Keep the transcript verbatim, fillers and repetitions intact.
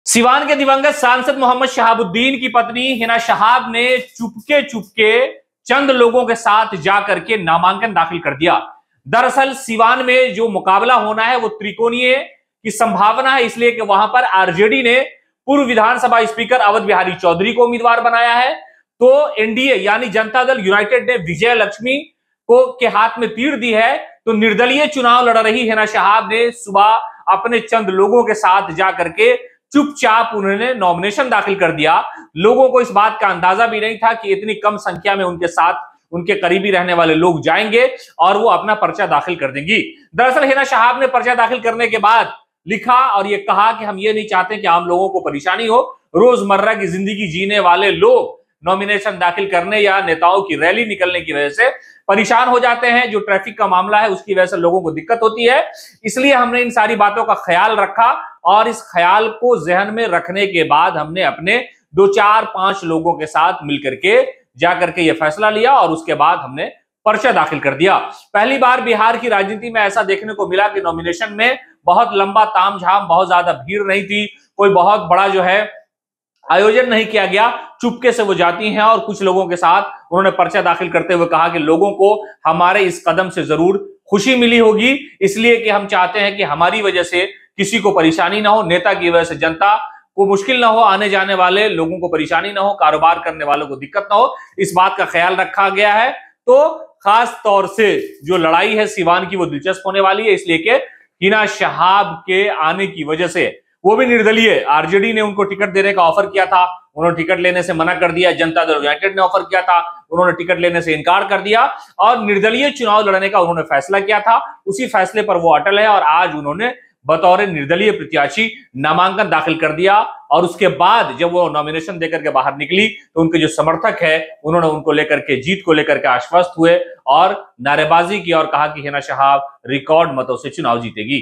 सिवान के दिवंगत सांसद मोहम्मद शहाबुद्दीन की पत्नी हिना शहाब ने चुपके चुपके चंद लोगों के साथ जाकर के नामांकन दाखिल कर दिया। दरअसल सिवान में जो मुकाबला होना है वो त्रिकोणीय की संभावना है, इसलिए कि वहां पर आरजेडी ने पूर्व विधानसभा स्पीकर अवध बिहारी चौधरी को उम्मीदवार बनाया है, तो एनडीए यानी जनता दल यूनाइटेड ने विजय लक्ष्मी को के हाथ में तीर दी है। तो निर्दलीय चुनाव लड़ रही हिना शहाब ने सुबह अपने चंद लोगों के साथ जाकर के चुपचाप उन्होंने नॉमिनेशन दाखिल कर दिया। लोगों को इस बात का अंदाजा भी नहीं था कि इतनी कम संख्या में उनके साथ उनके करीबी रहने वाले लोग जाएंगे और वो अपना पर्चा दाखिल कर देंगी। दरअसल हिना शहाब ने पर्चा दाखिल करने के बाद लिखा और ये कहा कि हम ये नहीं चाहते कि आम लोगों को परेशानी हो। रोजमर्रा की जिंदगी जीने वाले लोग नॉमिनेशन दाखिल करने या नेताओं की रैली निकलने की वजह से परेशान हो जाते हैं। जो ट्रैफिक का मामला है उसकी वजह से लोगों को दिक्कत होती है, इसलिए हमने इन सारी बातों का ख्याल रखा और इस ख्याल को जहन में रखने के बाद हमने अपने दो चार पांच लोगों के साथ मिलकर के जाकर के यह फैसला लिया और उसके बाद हमने पर्चा दाखिल कर दिया। पहली बार बिहार की राजनीति में ऐसा देखने को मिला कि नॉमिनेशन में बहुत लंबा तामझाम, बहुत ज्यादा भीड़ नहीं थी, कोई बहुत बड़ा जो है आयोजन नहीं किया गया। चुपके से वो जाती हैं और कुछ लोगों के साथ उन्होंने पर्चा दाखिल करते हुए कहा कि लोगों को हमारे इस कदम से जरूर खुशी मिली होगी, इसलिए कि हम चाहते हैं कि हमारी वजह से किसी को परेशानी ना हो, नेता की वजह से जनता को मुश्किल ना हो, आने जाने वाले लोगों को परेशानी ना हो, कारोबार करने वालों को दिक्कत ना हो, इस बात का ख्याल रखा गया है। तो खास तौर से जो लड़ाई है सिवान की वो दिलचस्प होने वाली है, इसलिए कि हिना शहाब के आने की वजह से, वो भी निर्दलीय, आरजेडी ने उनको टिकट देने का ऑफर किया था, उन्होंने टिकट लेने से मना कर दिया। जनता दल यूनाइटेड ने ऑफर किया था, उन्होंने टिकट लेने से इनकार कर दिया और निर्दलीय चुनाव लड़ने का उन्होंने फैसला किया था। उसी फैसले पर वो अटल है और आज उन्होंने बतौर निर्दलीय प्रत्याशी नामांकन दाखिल कर दिया। और उसके बाद जब वो नॉमिनेशन देकर के बाहर निकली तो उनके जो समर्थक है उन्होंने उनको लेकर के जीत को लेकर के आश्वस्त हुए और नारेबाजी की और कहा कि हिना शहाब रिकॉर्ड मतों से चुनाव जीतेगी।